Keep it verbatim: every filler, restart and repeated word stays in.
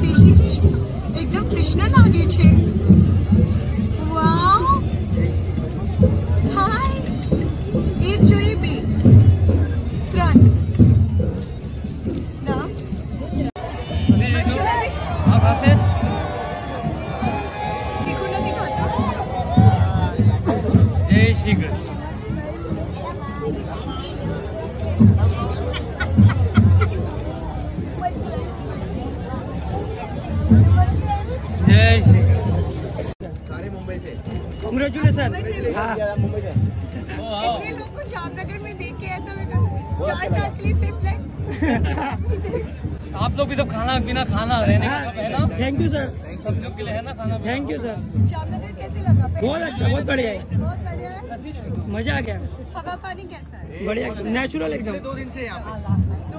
શ્રી શ્રી કૃષ્ણ એકદમ કૃષ્ણ લાગે છે. વાવ હાય એક જોઈએ બે ત્રણ ના તીખું નથી ખાતા. જય શ્રી કૃષ્ણ. जय श्री कृष्ण. सारे मुंबई से. कांग्रेचुलेशन. हाँ मुंबई से. इतने लोग को जामनगर में देख के ऐसा लगा चार साल के लिए सिर्फ लाइक. आप लोग भी सब खाना पीना खाना रहने का सब है ना. Thank you sir. सब लोग के लिए है ना खाना. Thank you sir. जामनगर कैसे लगा? बहुत अच्छा बहुत बढ़िया है. बहुत बढ़िया है. मजा आ गया. हवा पानी कैसा है? बढ़िया नेचुरल एकदम. दो दिन से यहाँ पे.